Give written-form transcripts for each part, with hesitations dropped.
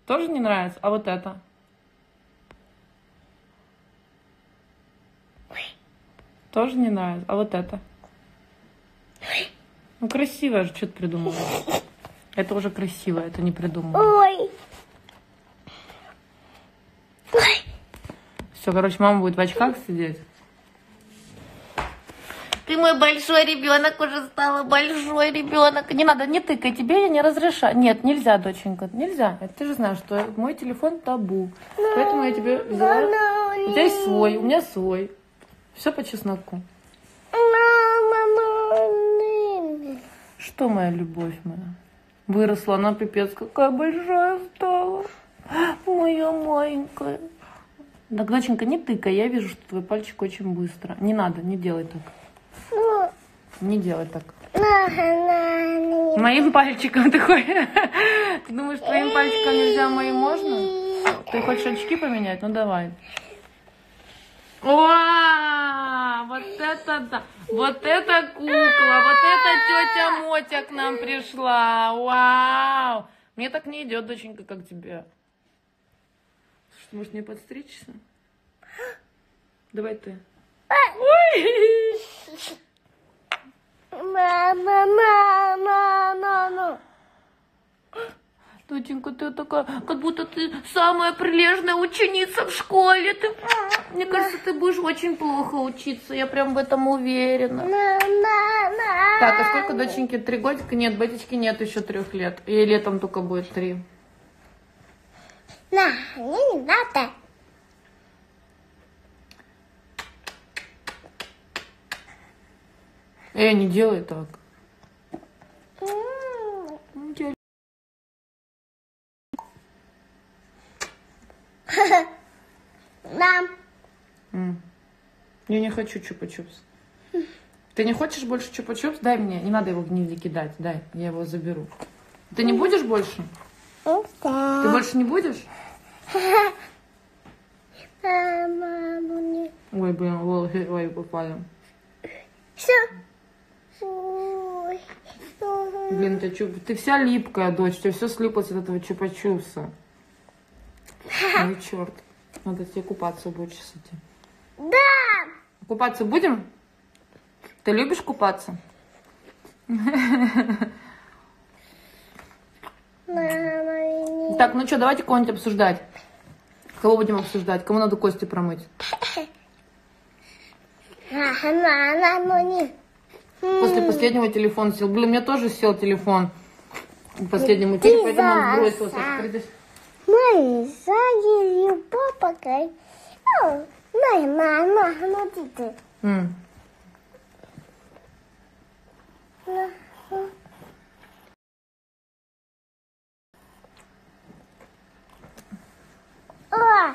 Тоже не нравится? А вот это? Тоже не нравится? А вот это? Ну, красивое же, что ты придумала? Это уже красиво, это не придумала. Ой. Все, короче, мама будет в очках сидеть. Ты мой большой ребенок, уже стала большой ребенок. Не надо, не тыкай, тебе я не разрешаю. Нет, нельзя, доченька, нельзя. Ты же знаешь, что мой телефон табу. Поэтому я тебе взяла. У тебя есть свой, у меня свой. Все по чесноку. Что, моя любовь моя? Выросла она, пипец, какая большая стала. Моя маленькая. Так, доченька, не тыкай, я вижу, что твой пальчик очень быстро. Не надо, не делай так. Не делай так. Моим пальчиком ты хочешь? Ты думаешь, твоим пальчиком нельзя, моим можно? Ты хочешь очки поменять? Ну давай. О, вот это да! Вот это кукла! Вот это тетя Мотя к нам пришла! Вау! Мне так не идет, доченька, как тебе. Что, может, мне подстричься? Давай ты. Ой! Мама. Доченька, ты такая, как будто ты самая прилежная ученица в школе. Ты, мне кажется, ты будешь очень плохо учиться. Я прям в этом уверена. Так, а сколько доченьки? 3 годика? Нет, батечки нет еще 3 лет. И летом только будет 3. На, мне не надо. Не делай так. Мам. Я не хочу чупа-чупс. Ты не хочешь больше чупа-чупс? Дай мне. Не надо его в гнезде кидать. Дай, я его заберу. Ты не будешь больше? Ты больше не будешь? Ой, блин, волосы ой, попали. Все. Блин, ты вся липкая, дочь. У тебя все слиплось от этого чупа-чупса. Ой, черт. Надо тебе купаться больше с этим. Да. Купаться будем? Ты любишь купаться? Так, ну что, давайте кого-нибудь обсуждать. Кого будем обсуждать? Кому надо кости промыть? После последнего телефон сел. Блин, у меня тоже сел телефон. Последнему телефону, поэтому он сбросился. Мой сзади папа. Мама, смотрите. О!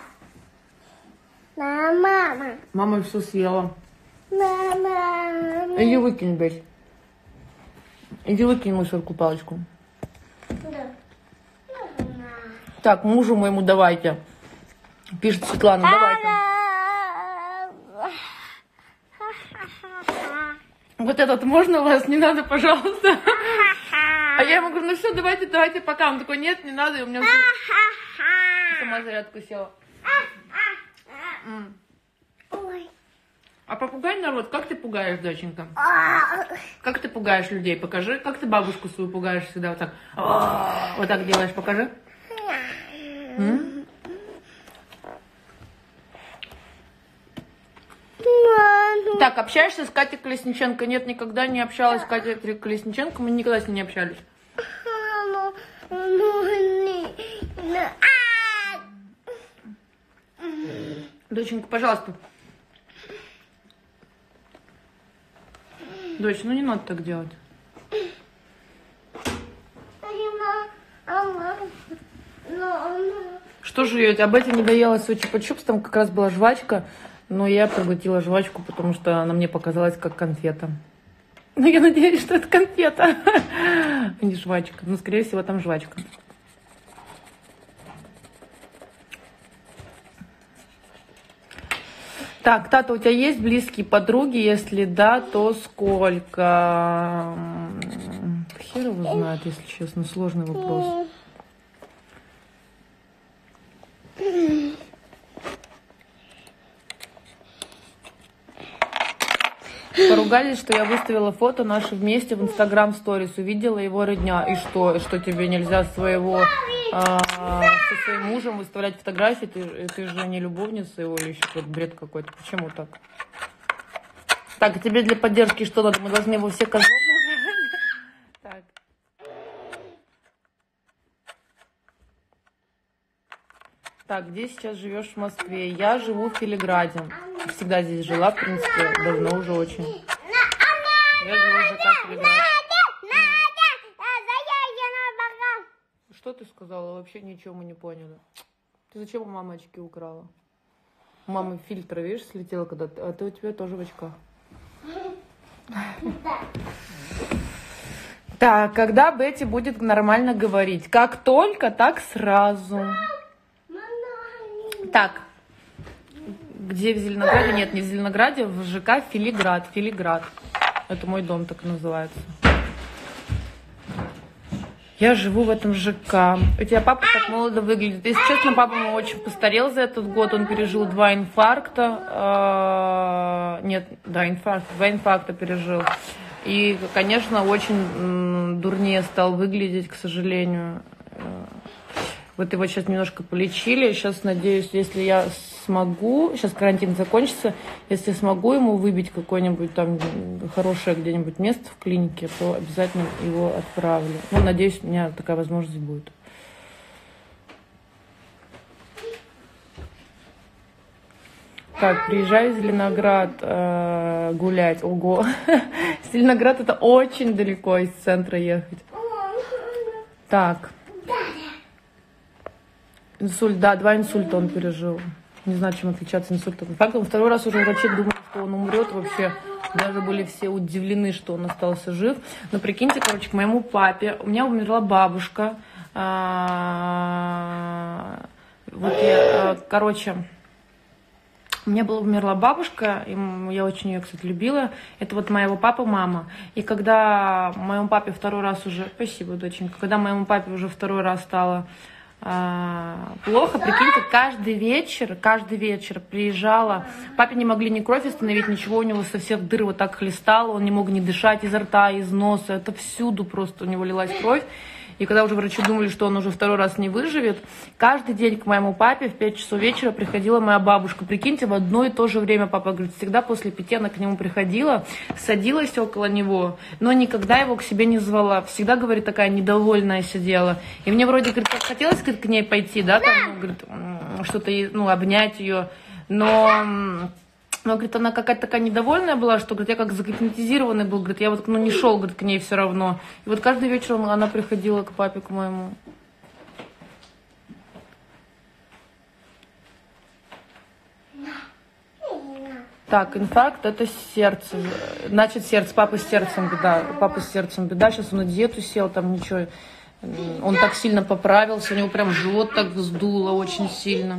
Мама. Мама все съела. Мама. Иди выкинь, блядь. Иди выкинь мусорку палочку. Так, мужу моему давайте. Пишет Светлана, давайте. Вот этот можно у вас? Не надо, пожалуйста. А я ему говорю, ну все, давайте, пока. Он такой, нет, не надо. И у меня сама зарядку села. Ой. А попугай народ, как ты пугаешь, доченька? Как ты пугаешь людей? Покажи. Как ты бабушку свою пугаешь всегда вот так? Вот так делаешь, покажи. Так, общаешься с Катей Колесниченко? Нет, никогда не общалась с Катей Колесниченко. Мы никогда с ней не общались. Доченька, пожалуйста. Дочь, ну не надо так делать. Что жуете? А Бетти не доела свой чупа-чупс, там как раз была жвачка. Но я проглотила жвачку, потому что она мне показалась как конфета. Но я надеюсь, что это конфета, а не жвачка. Но, скорее всего, там жвачка. Так, Тата, у тебя есть близкие подруги? Если да, то сколько? Хер его знает, если честно, сложный вопрос. Поругались, что я выставила фото наши вместе в Инстаграм сторис. Увидела его родня. И что? Что тебе нельзя своего со своим мужем выставлять фотографии? Ты же не любовница его или еще какой-то бред какой-то. Почему так? Так, тебе для поддержки что надо? Мы должны его все козлом называть. Так. Так, где сейчас живешь в Москве? Я живу в Филиграде. Всегда здесь жила, в принципе, давно уже очень. Я живу в ЖК Филиград. Что ты сказала? Вообще ничего мы не поняли. Ты зачем у мамы очки украла? У мамы фильтр, видишь, слетел когда-то, а ты у тебя тоже в очках. Так, когда Бетти будет нормально говорить? Как только, так сразу. Так, где в Зеленограде? Нет, не в Зеленограде, в ЖК Филиград. Филиград. Это мой дом так называется. Я живу в этом ЖК. У тебя папа так молодо выглядит. Если честно, папа мой очень постарел за этот год. Он пережил 2 инфаркта. Нет, да, инфаркт. 2 инфаркта пережил. И, конечно, очень дурнее стал выглядеть, к сожалению. Вот его сейчас немножко полечили. Сейчас, надеюсь, если я смогу, сейчас карантин закончится, если смогу ему выбить какое-нибудь там хорошее где-нибудь место в клинике, то обязательно его отправлю. Ну, надеюсь, у меня такая возможность будет. Так, приезжаю в Зеленоград гулять. Ого. Зеленоград — это очень далеко из центра ехать. Так. Инсульт, да, 2 инсульта он пережил. Не знаю, чем отличаться инсульт от инфаркта. Второй раз уже врачи думали, что он умрет вообще. Даже были все удивлены, что он остался жив. Но прикиньте, короче, к моему папе. У меня умерла бабушка. Вот я, короче, у меня умерла бабушка, и я очень ее, кстати, любила. Это вот моего папы, мама. И когда моему папе второй раз уже... Спасибо, доченька. Когда моему папе уже второй раз стало плохо, прикиньте, каждый вечер приезжала. Папе не могли ни кровь остановить, ничего, у него со всех дыр вот так хлестало, он не мог ни дышать изо рта, из носа, это всюду просто у него лилась кровь. И когда уже врачи думали, что он уже второй раз не выживет, каждый день к моему папе в 5 часов вечера приходила моя бабушка. Прикиньте, в одно и то же время папа говорит, всегда после 5 она к нему приходила, садилась около него, но никогда его к себе не звала. Всегда, говорит, такая недовольная сидела. И мне вроде, говорит, хотелось, говорит, к ней пойти, да, там, ну, говорит, что-то, ну, обнять ее, но, говорит, она какая-то такая недовольная была, что, говорит, я как загипнотизированный был, говорит, я вот, ну, не шел, говорит, к ней все равно. И вот каждый вечер она приходила к папе, к моему. Так, инфаркт — это сердце. Значит, сердце, папа с сердцем беда. Папа с сердцем беда. Сейчас он на диету сел, там ничего. Он так сильно поправился, у него прям живот так вздуло очень сильно.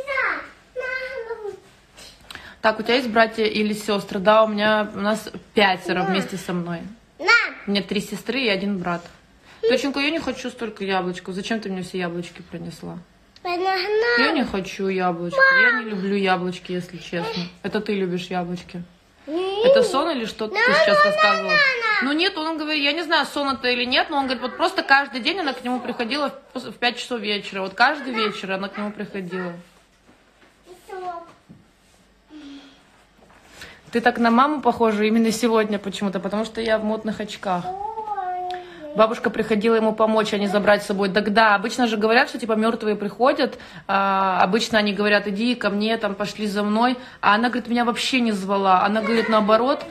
Так, у тебя есть братья или сестры? Да, у нас 5 вместе со мной. У меня 3 сестры и 1 брат. Доченька, я не хочу столько яблочков. Зачем ты мне все яблочки принесла? Я не хочу яблочки. Я не люблю яблочки, если честно. Это ты любишь яблочки. Это сон или что ты сейчас рассказывала? Ну нет, он говорит, я не знаю, сон это или нет, но он говорит, вот просто каждый день она к нему приходила в 5 часов вечера. Вот каждый вечер она к нему приходила. Ты так на маму похожа именно сегодня почему-то, потому что я в модных очках. Бабушка приходила ему помочь, а не забрать с собой. Да, обычно же говорят, что типа мертвые приходят, обычно они говорят, иди ко мне, там, пошли за мной, а она, говорит, меня вообще не звала. Она говорит, наоборот,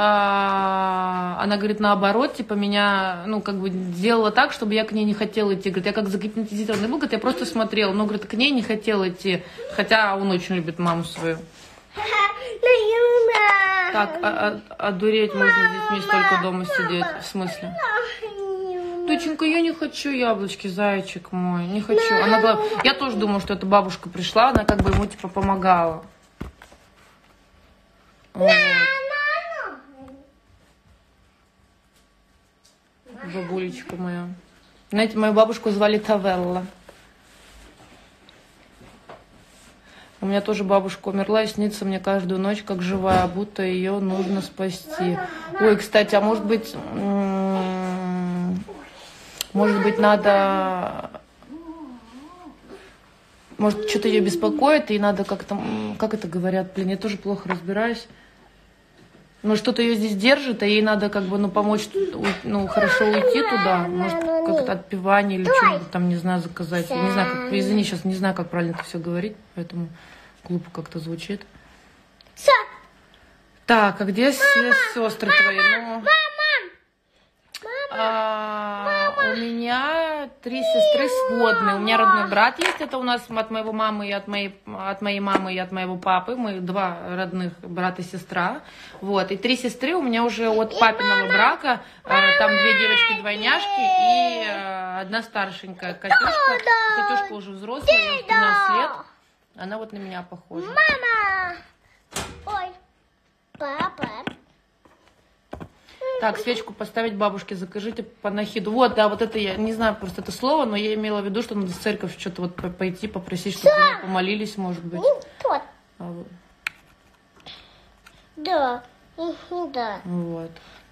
типа меня, ну, как бы сделала так, чтобы я к ней не хотела идти. Говорит, я как загипнотизированный был, говорит, я просто смотрела, но, говорит, к ней не хотела идти, хотя он очень любит маму свою. Так, одуреть можно с детьми столько дома сидеть. В смысле? Доченька, я не хочу яблочки, зайчик мой, не хочу. Я тоже думала, что эта бабушка пришла, она как бы ему типа помогала. Вот. Бабулечка моя. Знаете, мою бабушку звали Тавелла. У меня тоже бабушка умерла, и снится мне каждую ночь, как живая, будто ее нужно спасти. Ой, кстати, а может быть, надо... Может, что-то ее беспокоит, и надо как-то... Как это говорят? Блин, я тоже плохо разбираюсь. Ну, что-то ее здесь держит, а ей надо как бы, помочь, хорошо уйти туда. Может, как-то отпевание или что-нибудь там, не знаю, заказать. Я не знаю, как... Извини, сейчас не знаю, как правильно это все говорить, поэтому глупо как-то звучит. Так, а где сестры твои? У меня 3 сестры сводные. У меня родной брат есть, это у нас от моего мамы и от моей мамы и от моего папы. Мы 2 родных брата и сестра. Вот. И 3 сестры у меня уже от папиного брака. Там 2 девочки-двойняшки и 1 старшенькая Катюшка. Катюшка уже взрослая, ей 15 лет. Она вот на меня похожа. Мама! Ой, папа. Так, свечку поставить бабушке, закажите панахиду. Вот, да, вот это я не знаю просто это слово, но я имела в виду, что надо в церковь что-то вот пойти, попросить, чтобы меня помолились, может быть. Да, да. Вот.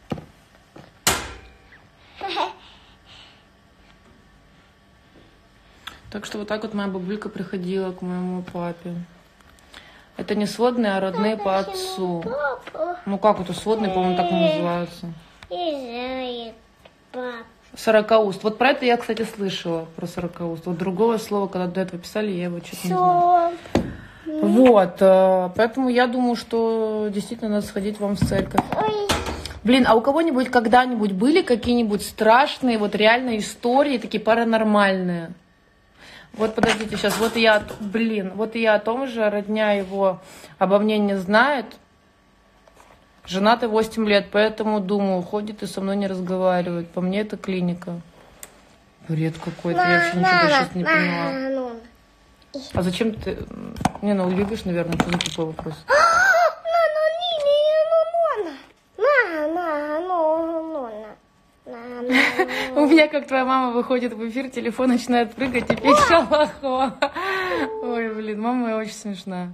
Так что вот так вот моя бабулька приходила к моему папе. Это не сводные, а родные по отцу. Ну как это, сводные, по-моему, так не называются. Не знает папа. 40-уст. Вот про это я, кстати, слышала, про 40-уст. Вот другого слова, когда до этого писали, я его что-то не знаю. Вот, поэтому я думаю, что действительно надо сходить вам в церковь. Блин, а у кого-нибудь когда-нибудь были какие-нибудь страшные, вот реальные истории, такие паранормальные? Вот подождите, сейчас, вот и я о том же, родня его обо мне не знает. Женатый 8 лет, поэтому, думаю, ходит и со мной не разговаривает. По мне это клиника. Бред какой-то, я вообще ничего сейчас не поняла. А зачем ты... Не, любишь, наверное, что за тупой вопрос? У меня, как твоя мама выходит в эфир, телефон начинает прыгать и петь шалахо. Ой, блин, мама моя очень смешная.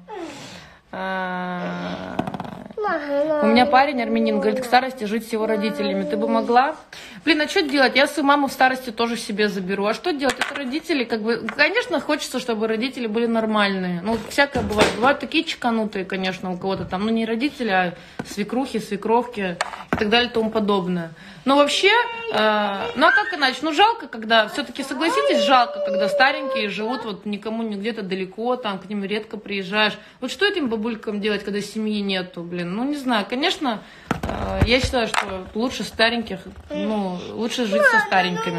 У меня парень армянин, говорит, к старости жить с его родителями. Ты бы могла? Блин, а что делать? Я свою маму в старости тоже себе заберу. А что делать? Это родители, как бы... Конечно, хочется, чтобы родители были нормальные. Ну, всякое бывает. Бывают такие чеканутые, конечно, у кого-то там. Ну, не родители, а свекрухи, свекровки и так далее и тому подобное. Но вообще, ну, а как иначе? Ну, жалко, когда... Все-таки, согласитесь, жалко, когда старенькие живут вот никому не где-то далеко, там, к ним редко приезжаешь. Вот что этим бабулькам делать, когда семьи нету, блин? Ну, не знаю. Конечно, я считаю, что лучше стареньких, ну, лучше жить со старенькими.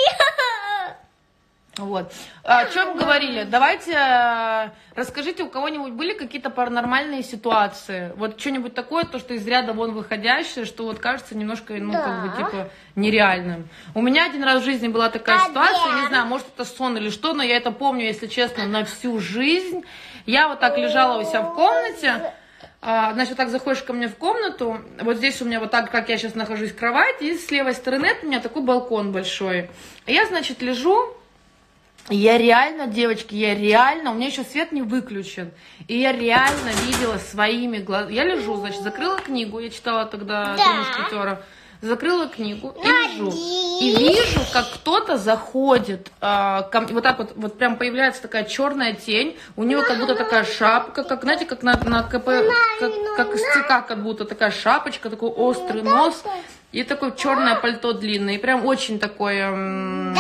Вот. О чем говорили? Давайте расскажите, у кого-нибудь были какие-то паранормальные ситуации? Вот что-нибудь такое, то, что из ряда вон выходящее, что вот кажется немножко, ну, как бы, типа, нереальным. У меня один раз в жизни была такая ситуация, не знаю, может, это сон или что, но я это помню, если честно, на всю жизнь. Я вот так лежала у себя в комнате. Значит, вот так заходишь ко мне в комнату, вот здесь у меня вот так, как я сейчас нахожусь в кровати, и с левой стороны от меня такой балкон большой. Я, значит, лежу, и я реально, девочки, у меня еще свет не выключен, и я реально видела своими глазами. Я лежу, значит, закрыла книгу, я читала тогда «Три мушкетера». Закрыла книгу и лежу. И вижу, как кто-то заходит. Вот так вот прям появляется такая черная тень. У него как будто такая шапка, как, знаете, как на КП, как из ЦК, как будто такая шапочка, такой острый нос. И такое черное пальто длинное. И прям очень такое...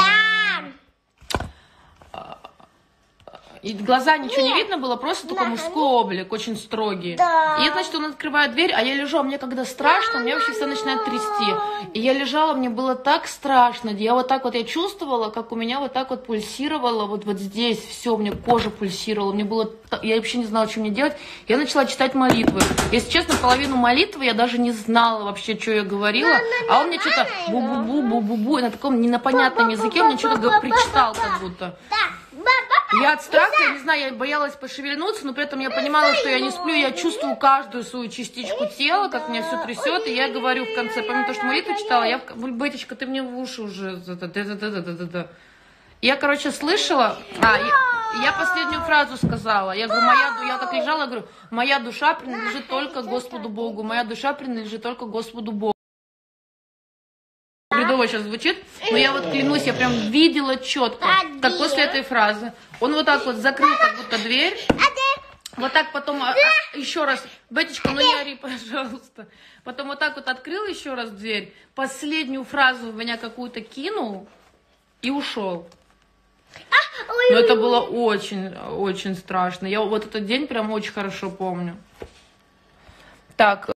И глаза ничего не видно было, просто такой мужской облик, очень строгий. И, значит, он открывает дверь, а я лежу, а мне когда страшно, мне вообще все начинает трясти. И я лежала, мне было так страшно, я вот так вот, я чувствовала, как у меня вот так вот пульсировало, вот здесь все, у меня кожа пульсировала, мне было, я вообще не знала, что мне делать. Я начала читать молитвы. Если честно, половину молитвы я даже не знала вообще, что я говорила, а он мне что-то бу-бу-бу-бу-бу-бу, на таком непонятном языке, он мне что-то причитал как будто. Я от страха, я не знаю, я боялась пошевельнуться, но при этом я понимала, что я не сплю, я чувствую каждую свою частичку тела, как меня все трясет, и я говорю в конце, помимо того, что молитву читала, я, Бетечка, ты мне в уши уже, я, короче, слышала, И я последнюю фразу сказала. Я говорю, я так лежала, говорю, моя душа принадлежит только Господу Богу. Моя душа принадлежит только Господу Богу. Бредово сейчас звучит, но я вот клянусь, я прям видела четко, как после этой фразы он вот так вот закрыл как будто дверь, вот так потом еще раз, Бетечка, ну не ори, пожалуйста, потом вот так вот открыл еще раз дверь, последнюю фразу в меня какую-то кинул и ушел. Но это было очень страшно. Я вот этот день прям очень хорошо помню. Так.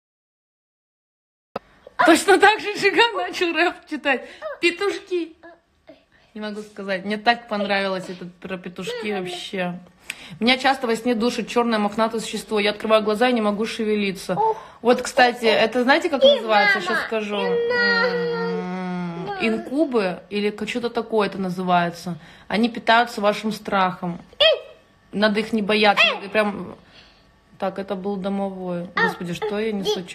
Точно так же Жиган начал рэп читать. Петушки. Не могу сказать. Мне так понравилось это про петушки вообще. Меня часто во сне душит черное мохнатое существо. Я открываю глаза и не могу шевелиться. Вот, кстати, это знаете, как называется? Сейчас скажу. Инкубы или что-то такое это называется. Они питаются вашим страхом. Надо их не бояться. Прям... Так, это был домовой. Господи, что я несу?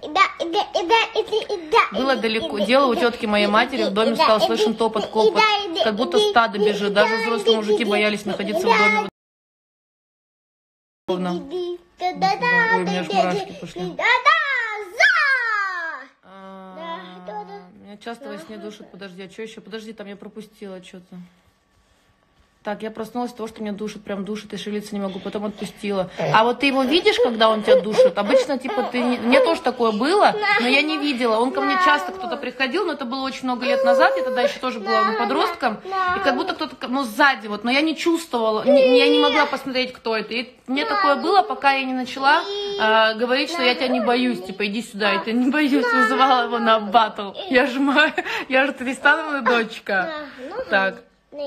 Было далеко. Дело у тетки моей матери. В доме стал слышен топот, копот. Как будто стадо бежит. Даже взрослые мужики боялись находиться в доме. Ой, у меня аж мурашки пошли. Меня часто во сне душит. Подожди, а что еще? Подожди, там я пропустила что-то. Так, я проснулась от того, что меня душит, прям душит, и шевелиться не могу, потом отпустила. А вот ты его видишь, когда он тебя душит? Обычно, типа, ты... Мне тоже такое было, но я не видела. Он ко мне часто кто-то приходил, но это было очень много лет назад, я тогда еще тоже была подростком, и как будто кто-то, ну, сзади, вот, но я не чувствовала, я не могла посмотреть, кто это. И мне такое было, пока я не начала говорить, что я тебя не боюсь, типа, иди сюда, я тебя не боюсь, вызывала его на баттл. Я же Тристанова дочка. Так.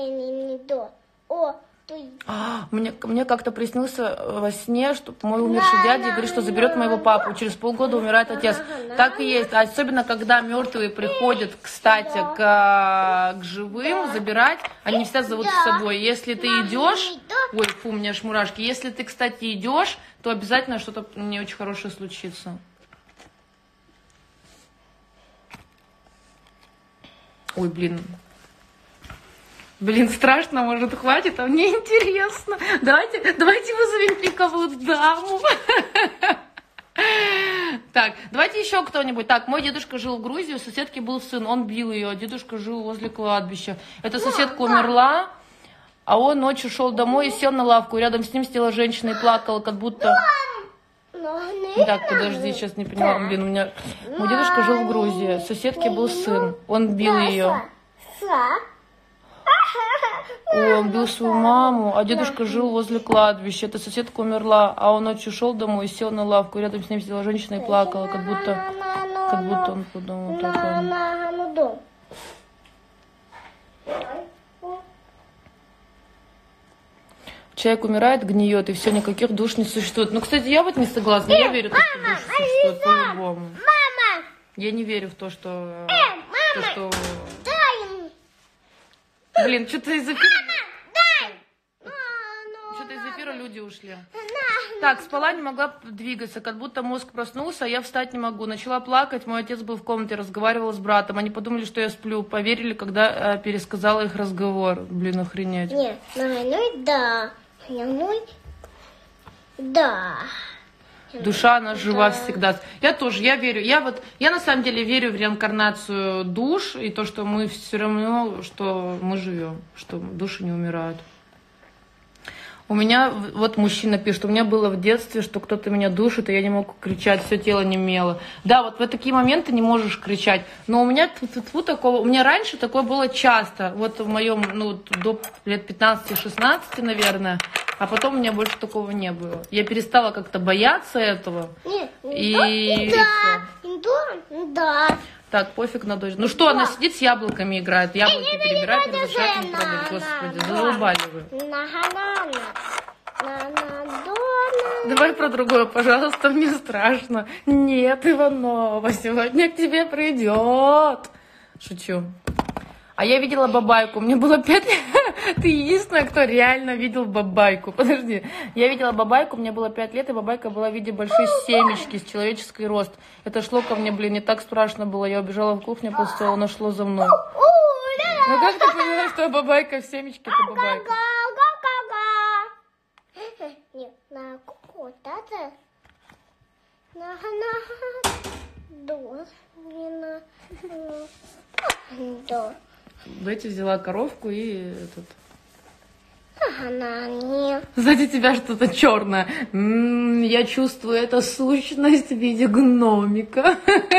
Мне как-то приснился во сне, что мой умерший дядя говорит, что заберет моего папу. Через полгода умирает отец. Так и есть. Особенно, когда мертвые приходят, кстати, к живым забирать, они всегда зовут с собой. Если ты идешь... Ой, фу, у меня аж мурашки. Если ты, кстати, идешь, то обязательно что-то не очень хорошее случится. Ой, блин. Блин, страшно, может, хватит, а мне интересно. Давайте вызовем пиковую даму. Так, давайте еще кто-нибудь. Так, мой дедушка жил в Грузии, у соседки был сын, он бил ее, а дедушка жил возле кладбища. Эта соседка умерла, а он ночью шел домой и сел на лавку, и рядом с ним сидела женщина и плакала, как будто... Так, подожди, сейчас не поняла. Блин, у меня... Мой дедушка жил в Грузии, у соседки был сын, он бил ее. Ой, он бил свою маму, а дедушка жил возле кладбища. Эта соседка умерла, а он ночью шел домой и сел на лавку. И рядом с ним сидела женщина и плакала, как будто он подумал такое. Человек умирает, гниет, и все, никаких душ не существует. Ну, кстати, я вот не согласна. Я верю в то, что души существуют по-любому. Я не верю в то, что... Блин, что-то из эфира... Что-то из эфира люди ушли. Так, спала, не могла двигаться, как будто мозг проснулся, а я встать не могу. Начала плакать, мой отец был в комнате, разговаривал с братом. Они подумали, что я сплю, поверили, когда пересказала их разговор. Блин, охренеть. Нет, да. Да. Душа, она жива всегда. Я тоже, я верю. Я на самом деле верю в реинкарнацию душ и то, что мы все равно, что мы живем, что души не умирают. У меня, вот мужчина пишет, у меня было в детстве, что кто-то меня душит, и я не мог кричать, все тело немело. Да, вот в такие моменты не можешь кричать. Но у меня такого, у меня раньше такое было часто. Вот в моем, до лет 15-16, наверное. А потом у меня больше такого не было. Я перестала как-то бояться этого. Да. Так, пофиг на дочь. Ну что, она сидит с яблоками играет, яблоки перебирает, не разрешает им трогать. Господи, задолбали вы. Давай про другое, пожалуйста, мне страшно. Нет, Иванова сегодня к тебе придет. Шучу. А я видела бабайку, мне было 5 лет. Ты единственная, кто реально видел бабайку. Подожди. Я видела бабайку, мне было 5 лет, и бабайка была в виде большой семечки с человеческий рост. Это шло ко мне, блин, не так страшно было. Я убежала в кухню, после того оно шло за мной. Ну как ты поняла, что бабайка в семечке, это бабайка? Да. Бетти взяла коровку и этот... Она не. Сзади тебя что-то черное. Я чувствую, это сущность в виде гномика.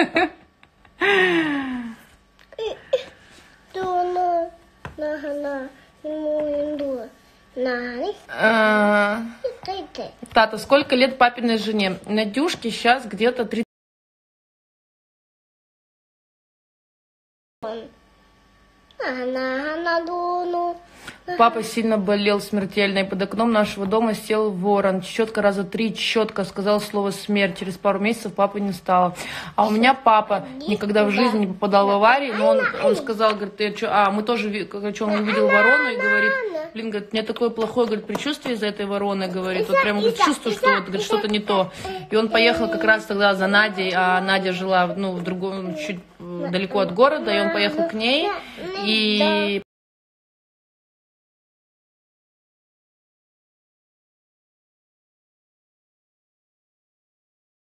Тата, сколько лет папиной жене? Надюшке сейчас где-то 30. Папа сильно болел смертельно, и под окном нашего дома сел ворон. Четко раза 3 четко сказал слово смерть. Через пару месяцев папы не стало. А у меня папа никогда в жизни не попадал в аварии, но он сказал, говорит, ты что? Мы тоже, короче, он увидел ворону и говорит, блин, говорит, у меня такое плохое, говорит, предчувствие из-за этой вороны, говорит, вот прям, говорит, чувствую, что вот, говорит, что-то не то. И он поехал как раз тогда за Надей, а Надя жила, в другом, чуть далеко от города, и он поехал к ней, и